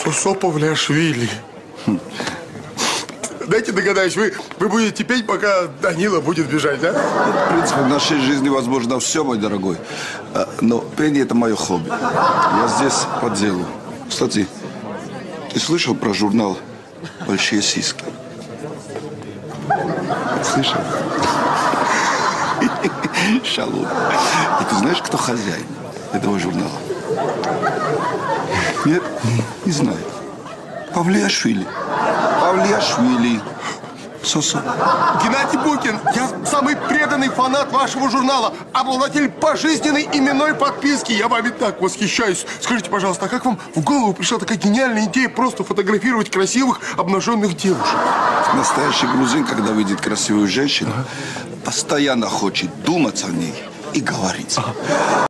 Усоповляшвили. Дайте догадаюсь, вы будете петь, пока Данила будет бежать, да? В принципе, в нашей жизни возможно все, мой дорогой. Но пение – это мое хобби. Я здесь по делу. Кстати, ты слышал про журнал «Большие сиськи»? Слышал? Шалун. И ты знаешь, кто хозяин этого журнала? Нет? Не знаю. Павлиашвили. Павлиашвили. Сосо. Геннадий Букин, я самый преданный фанат вашего журнала, обладатель пожизненной именной подписки. Я вами так восхищаюсь. Скажите, пожалуйста, а как вам в голову пришла такая гениальная идея просто фотографировать красивых обнаженных девушек? Настоящий грузин, когда видит красивую женщину, постоянно хочет думать о ней и говорить.